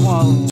哇。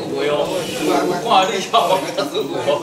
贵哦，看你要我较舒服哦。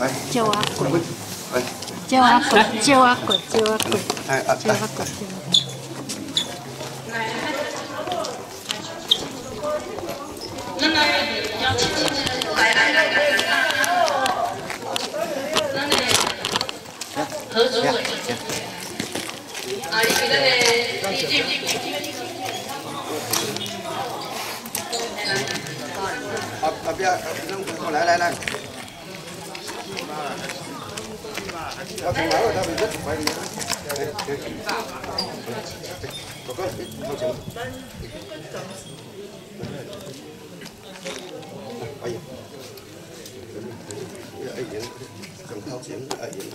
叫我滚，叫我滚，叫我滚，叫我滚，叫我滚。 何主委，啊，你是那个李俊。 别，来。我从哪个那边去快点？哥哥，你好请。哎呀，哎呀，更靠前，哎呀。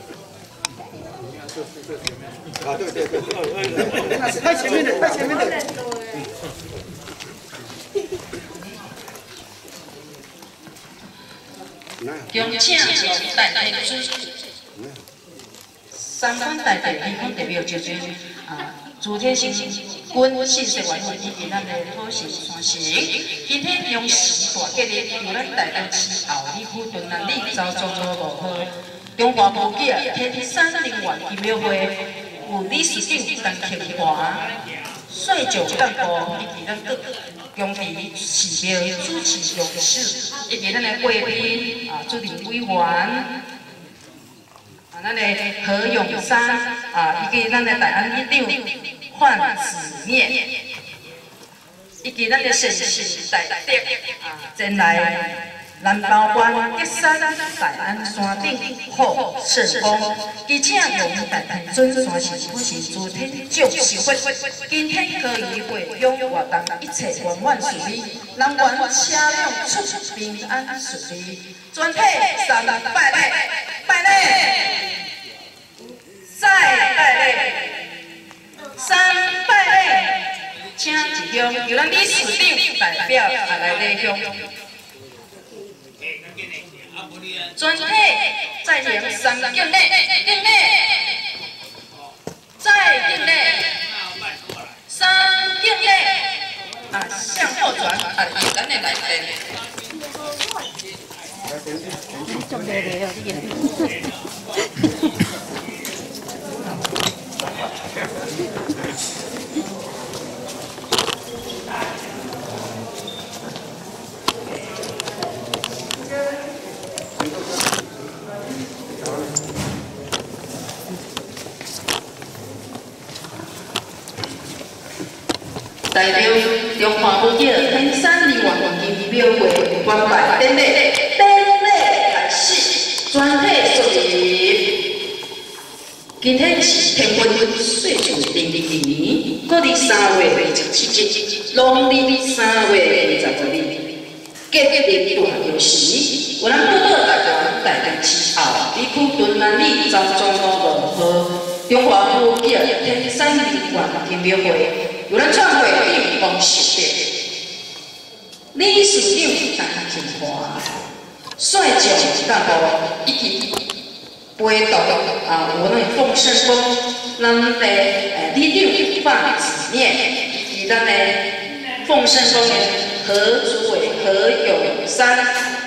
啊，对，太前面的。 恭请由代代主三番代表地方代表就做朱天生君信息委员会以及咱的讨论宣誓。今天用时大吉日，由咱台东市后里区屯南里周中路5号中华无记天山陵园金庙会，有理事长陈庆华、率长干部以及咱各用伫寺庙主持用事，以及咱的贵宾主任委员。咱的何永山以及咱的大安里长范子念，以及咱的城市大德前来南投县吉山大安山顶贺圣公，而且用大天尊山是本是诸天祝寿会，今天可以会用活动一切圆满顺利，人员车辆出平安顺利，全体三拜礼，拜礼。再拜礼，三拜礼，请一向由咱理事长代表来礼向，全体再行三敬礼，敬礼，再敬礼，三敬礼，向后传，由咱的来宾。 做咩嚟啊？啲嘢。 代表中华无记天山陵园金庙会官拜典礼开始，全体肃立。今天是天运岁除丁巳年，国历3月27日，农历3月20日，吉日大酉时，有咱报道大团台东市后里区屯南里周中路5号中华无记天山陵园金庙会。有咱创会长王石德、理事长陈庆华、率长干部以及陪同有咱奉圣公、咱的理长范子念，以及咱的奉圣公的何主委何永山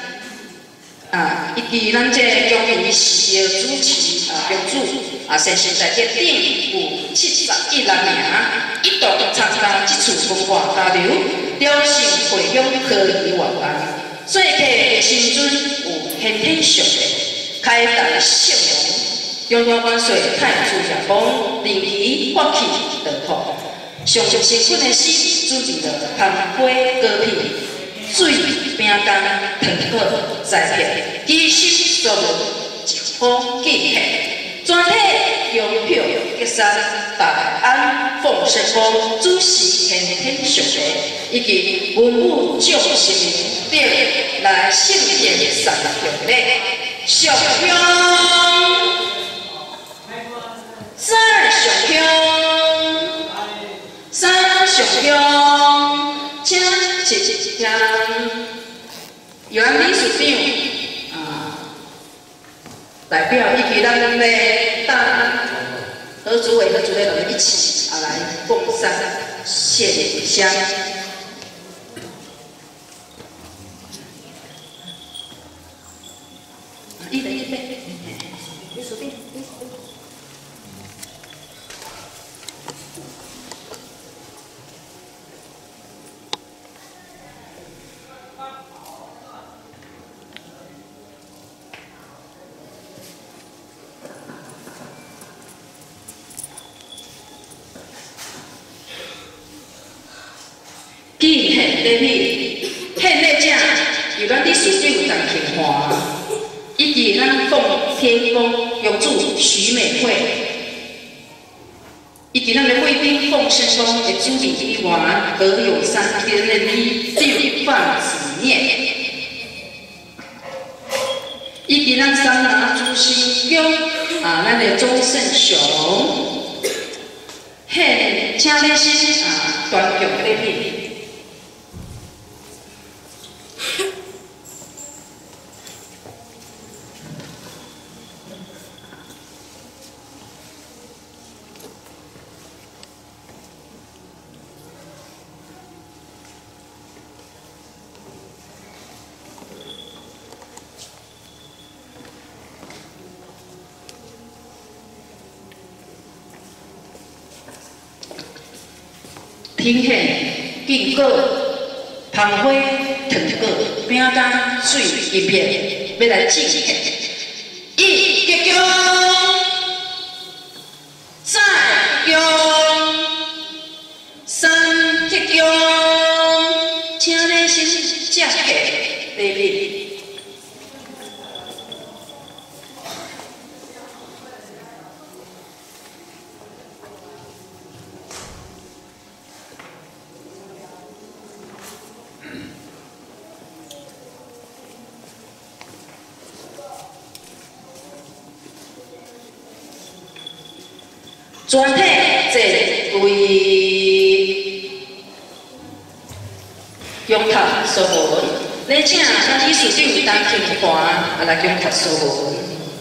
以及咱这中医寺庙主持庙主先生在这顶有71人名，一同参加这次文化交流，了承回乡科技活动。做客的新尊有先天上的开台圣龙，中华万岁太祖爷公灵旗发起道途，上生困的死主持了康花果品、水饼干、糖果、栽片，其实所有一好记客。全体拥票吉山大安奉圣公主持天天上礼，以及文武将士等来圣殿参敬礼，上香，再上香，三上香，请请由咱理事长代表以及咱的大何主委和主任们一起来奉上献香。 一杯。你随便。既现礼品，现礼者由咱伫市长陈庆华，以及咱奉天宫永驻徐美惠，以及咱的贵宾奉圣宫的主理议员何永山天任的六放子念，以及咱桑拿主席宫咱的钟胜雄，现请咧是端详礼品。品献敬果、芳花、糖果、饼干、水一片，要来敬献。一吉祥，再吉祥，三吉祥，请你先接下礼品。全体坐为恭读书文，来请咱理事长陈庆华来恭读书文。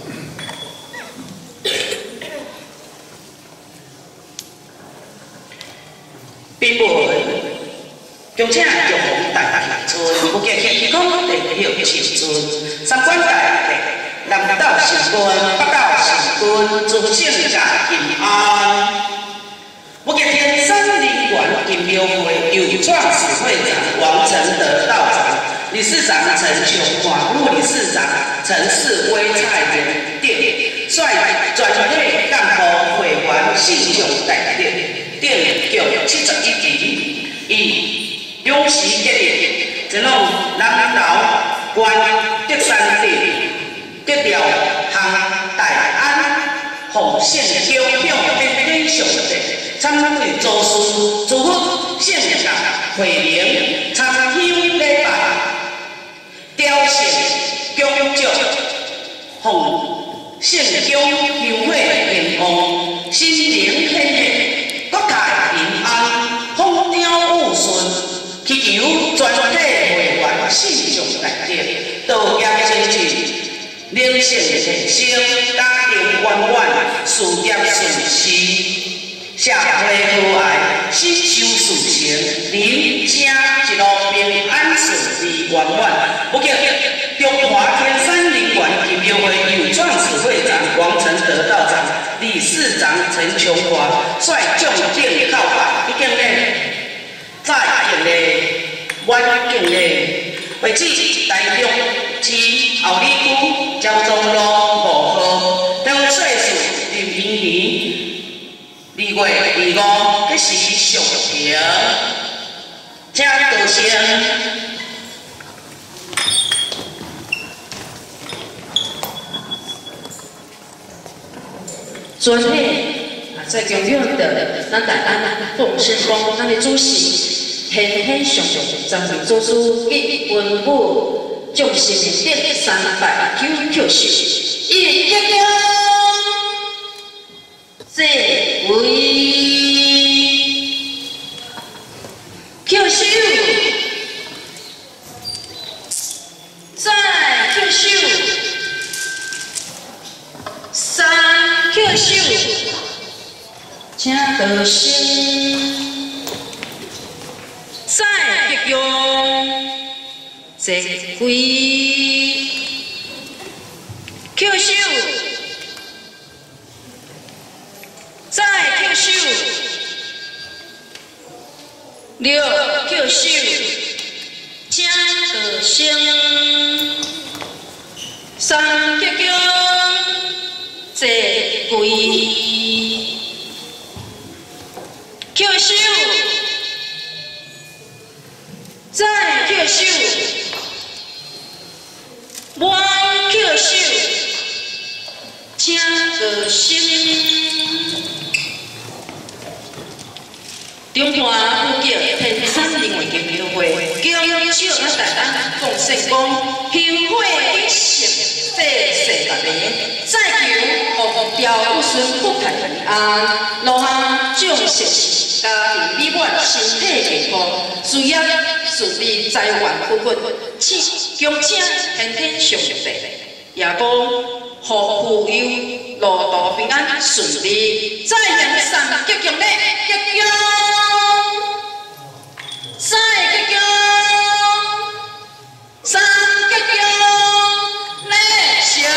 并文，恭请玉皇大帝尊，不见天公地孝亲尊，三官大帝。南道成官，北道成官，诸圣家平安。我给天山灵园金庙会有创始会长王承德道长、理事长陈琼华、副理事长陈世威、蔡元定，率全体干部会员信众代表，定共71期，以勇士激励，前往南投关德山地。得了行大安，奉圣教向天天上帝，参会祖师，祝福圣教会灵，参香礼拜，雕圣供祝，奉圣教香会平安，心灵喜悦，国泰平安，风调雨顺，祈求全体会员信众大德，道业精进。灵性提升，家庭圆满，事业顺遂，社会和谐，心修事成，人家一路平安顺利圆满。不仅中华天山灵园金庙会有创始会长王承德道长、理事长陈琼华率众敬告白，一定咧，再敬咧，晚敬咧，为此台中市后里区交通路5号，当岁数林明年2月25日时上庭，请道声。全体在重要的咱大安奉圣宫，咱的主席天天上张明祖师以文武众神殿399首，一吉祥，这位救手，再救手。救手，请道声，再吉祥，这位 Q 手，再 Q 手，6 Q 手，请个声，3鞠躬，坐跪 ，Q 手，再 Q 手，1 Q 手。 请个声，中华妇教天产人员协会会叫小啊大家共成功，幸会永盛，世世代代，再求福调有顺福泰平安，落下种实事，家庭美满，身体健康，事业顺利，财源富贵，恭请天天上帝，也讲。 护妇幼，路途平安顺利，再向上鞠躬礼，鞠躬，再鞠躬，三鞠躬，礼成。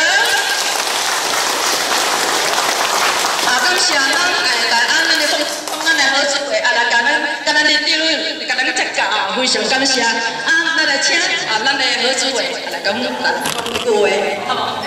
感谢咱来咱的咱的好姊妹，来甲咱的长，甲咱接教，非常感谢。咱来请咱的好姊妹来讲句话，好。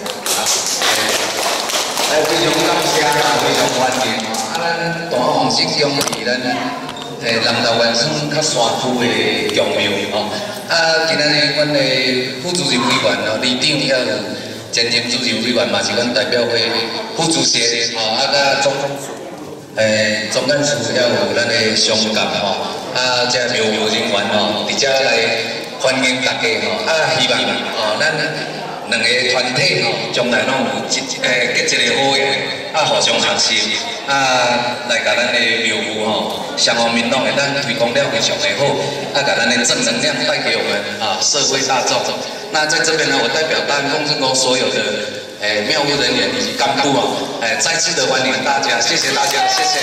非常感谢，非常欢迎。咱大方式用伫咱南投县省较山区的强庙吼。今日阮的副主任委员吼，里长还有前任主任委员嘛是阮代表会副主席吼，甲总干事还有咱的商监吼，这庙务人员吼，伫遮来欢迎大家吼，希望吼咱。 两个团体吼，将来拢有结一个好缘，互相学习，来甲咱的庙务吼，相互民拢会咱推广了非常的好，甲咱的正能量带给我们社会大众。那在这边呢，我代表大安共正宫所有的庙务人员以及干部再次的欢迎大家，谢谢大家，谢谢。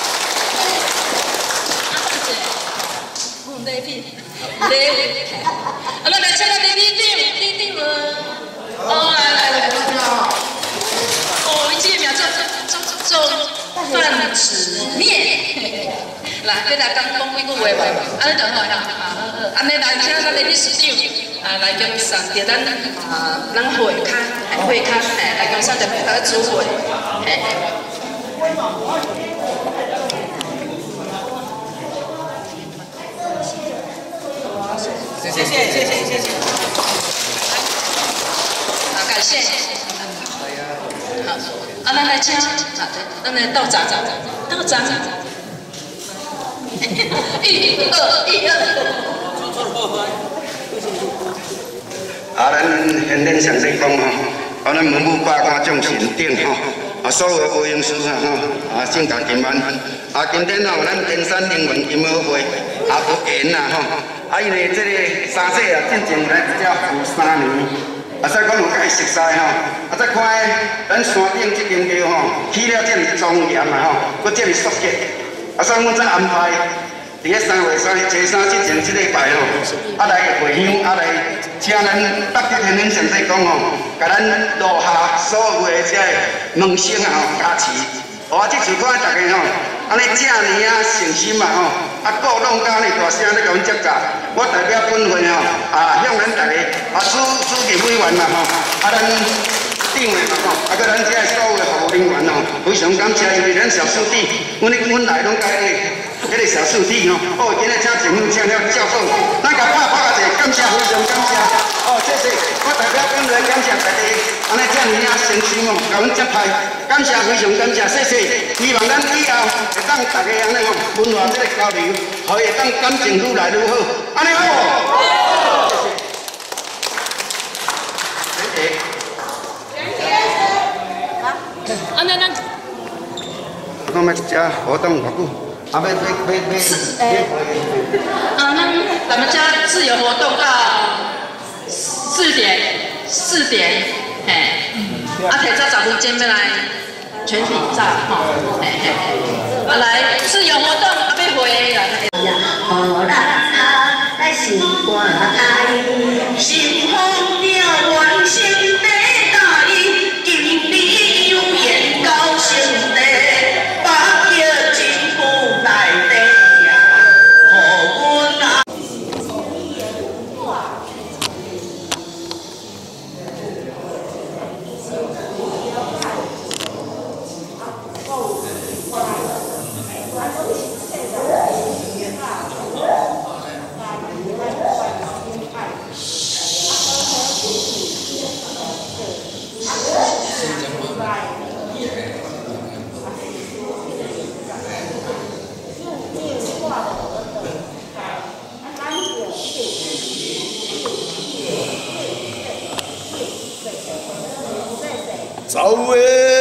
礼品，咱来请咱的李长。 哦，来，哦，伊这个名做范子面，来，你来讲几句话吧，安尼就好啦，安尼来请咱的理事长，来敬上着咱会卡来敬上着咱主会，谢谢。 感谢。好，咱来请，咱来道长。1、2。 咱现任上帝讲吼，咱文武百官众神顶吼，所有的营师圣诞今晚，今天咱天山人员金奥会有缘吼，因为这个三姐进前来这有3年。 所以讲有甲伊熟悉吼，再看咱山顶这间庙起了这么庄严搁这么肃洁，所以阮再安排伫个3月3初3之前这礼拜来回乡，来请咱北极天天上帝讲甲咱落下所有的这门生加持。这次看大家安尼这呢诚心鼓动甲呢大声咧甲阮接驾，我代表本会向咱大家主任委员咱长的甲咱这所有的服务人员非常感谢，因为咱小师弟，阮来拢甲迄个小师弟今日请政府请了教授，咱甲拍一下，感谢，非常感谢。谢谢，我代表本会感谢大家，安尼这呢诚心甲阮接待，感谢，非常感谢，谢谢。希望咱以后会当大家安尼文化这个交流，会当感情愈来愈好，安尼好无？谢谢。 安尼咱。 我们这活动偌久？咱们家自由活动到4点，提早10分钟要来全体照来自由活动要回来。 互咱来心肝开，幸福着原生地大义。 走诶。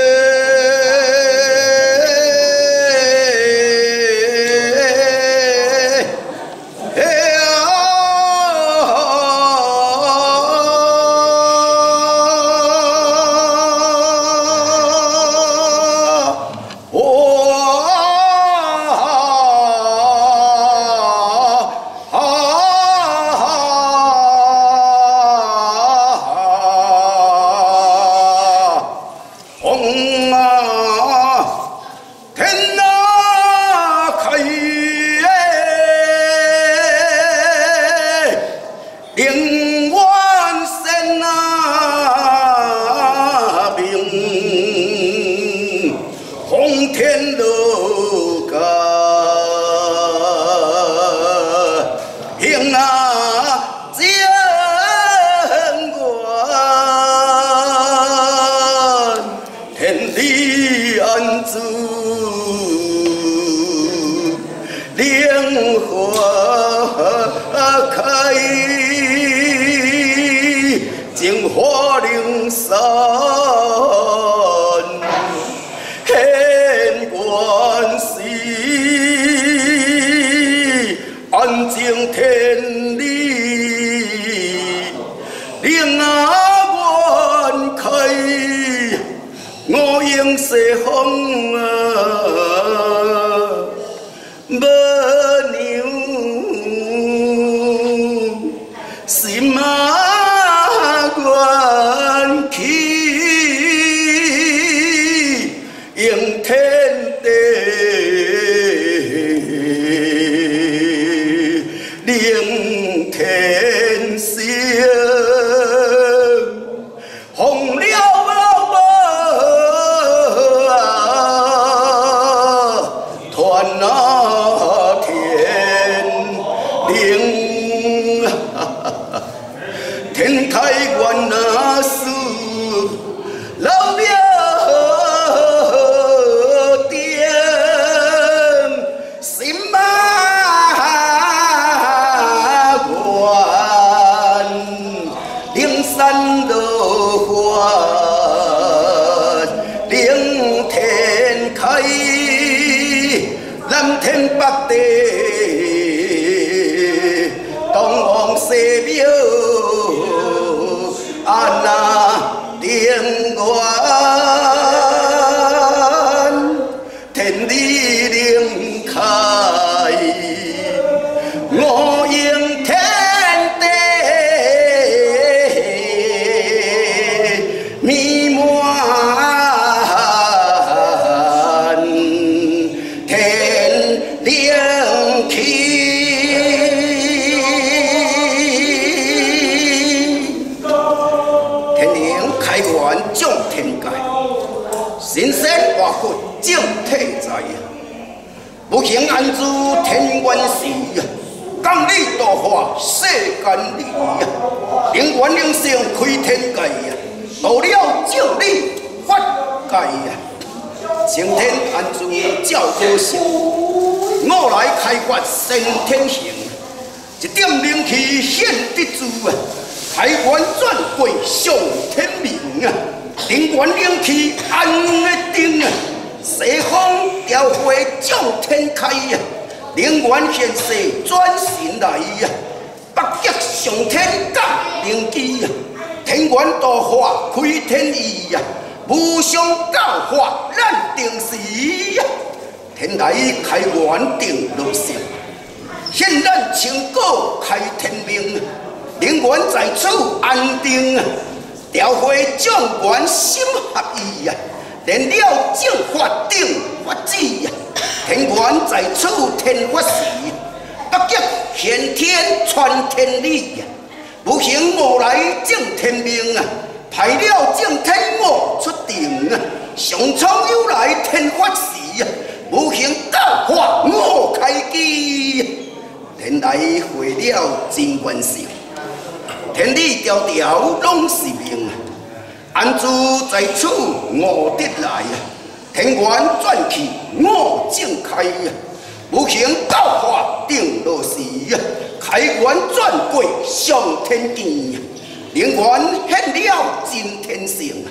开元转过上天见，灵元显了真天性，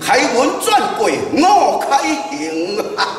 开文转过五开行。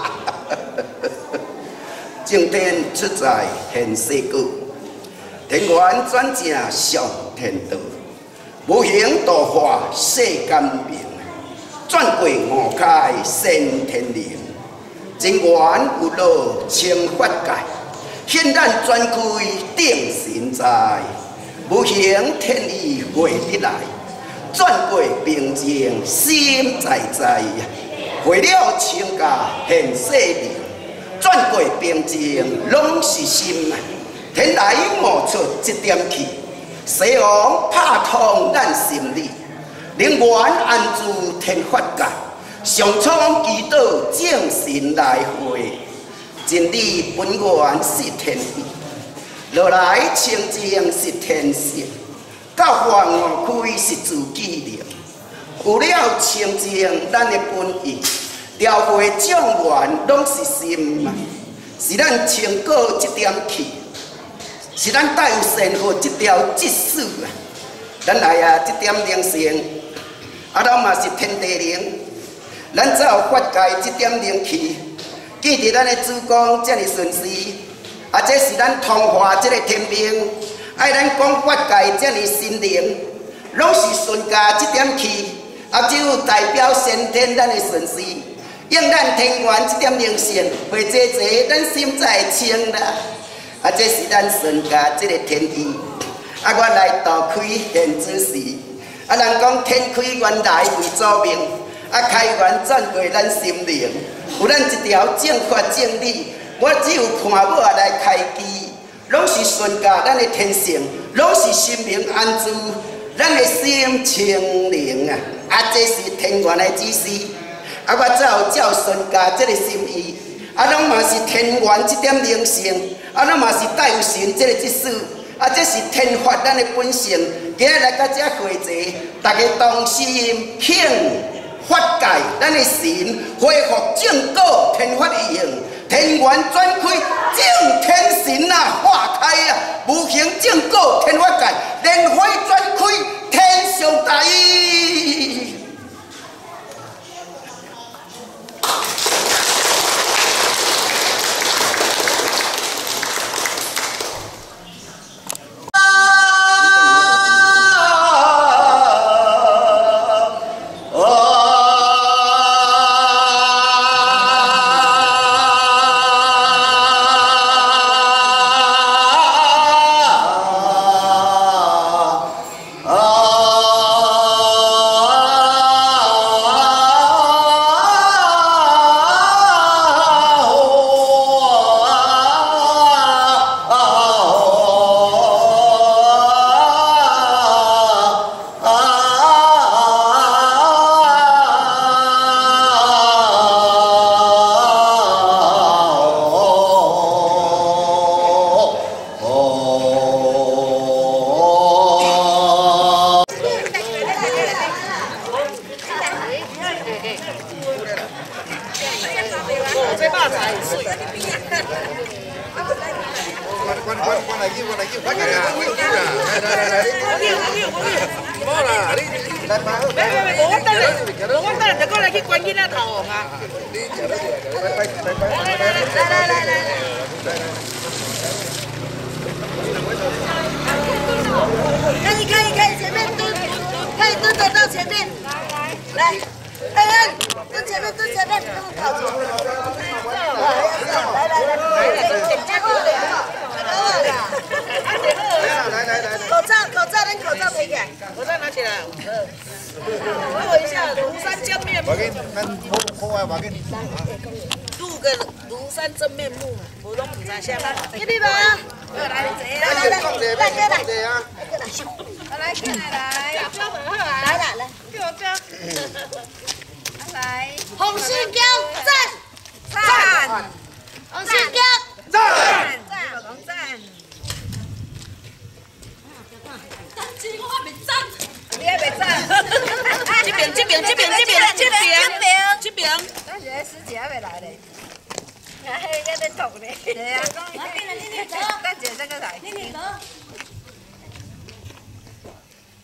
正天出在现世故，天元转正上天道，无形度化世间明，转过五开升天灵，真元有路清法界，显咱专开定神在，无形天意回得来，转过平静心在在，为了清家现世灵。转过平静，拢是心啊！天来冒出一点气，西王拍通咱心里，灵元安住天法界，上苍祈祷正神来会，真理本源是天意，落来清净是天性，教化外开是自己灵，有了清净咱的本意。调回众缘拢是心啊，是咱清果一点气，是咱带有善福一条积水啊。咱来啊，这点灵性，咱嘛是天地灵，咱才有法界这点灵气，记伫咱的主公这么顺遂，这是咱通化这个天命，爱咱讲法界这么心灵，拢是顺家这点气，只有代表先天咱的顺遂。用咱天元这点灵性，会济济，咱心才会清啦。这是咱孙家这个天意。我来导开现之时，人讲天开原来为祖命，开元转过咱心灵，有咱一条正法正理。我只有看我来开机，拢是顺家咱的天性，拢是心灵安住，咱的心清灵啊！这是天元的指示。我才有照顺家这个心意，拢嘛是天元这点灵性，拢嘛是带有神这个指示，这是天法咱的本性。今日来到这会济，大家同心庆法界，咱的神恢复正果天法的用，天元转开正天神化开无形正果天法界，莲花转开天上大义。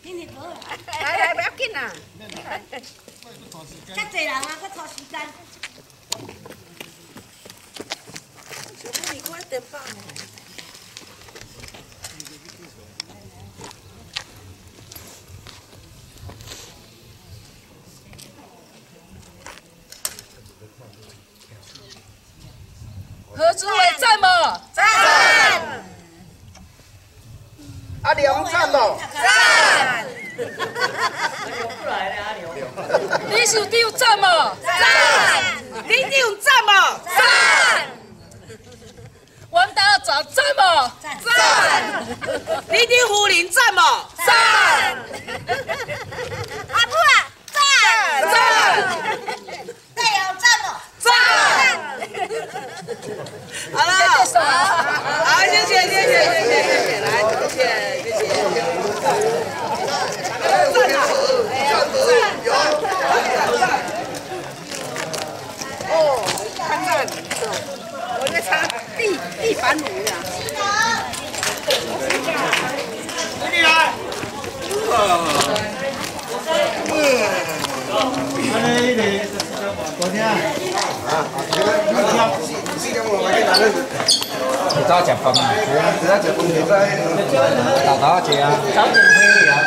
来，不要紧啦。遮济人啊，搁拖时间。你快点放。 何主委赞吗？赞。 阿良赞无？ 赞。 李秀长赞吗？ 赞。林长赞吗？赞。 王大长赞吗？ 赞。李丁夫人赞吗？赞。阿母啊，赞。赞。队友赞吗？赞。好了，好，谢谢，来，谢谢。赞啊！哦，看赞，我在擦地板乳呀。你来。 你早食饭嘛？你早食饭就在豆豆食啊。早点回来。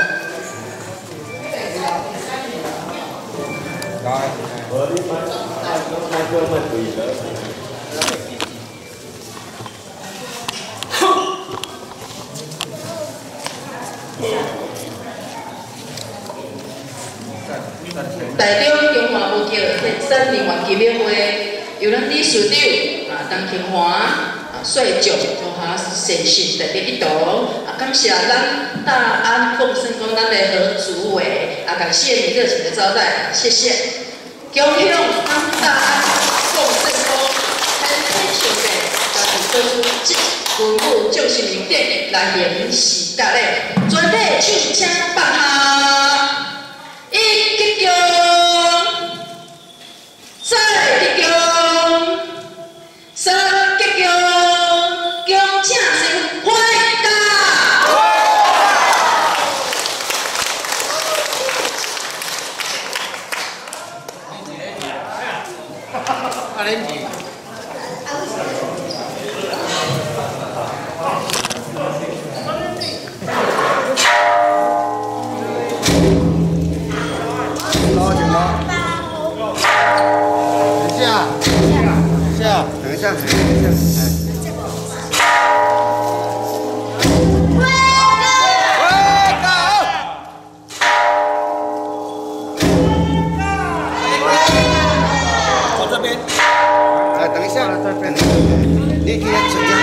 台中中华武桥天山人员纪念会由咱理事长陈庆华率长中华善信特别一道感谢咱大安凤生宫咱的何主委感谢你热情的招待，谢谢。恭喜咱大安凤生宫很非常的家己做出文物救生名典来迎喜大礼，全体唱声放下，一吉祥，再吉祥，三吉祥，恭请新回家。 阿恁是？等一下。我这边。等一下，这边。你可以直接。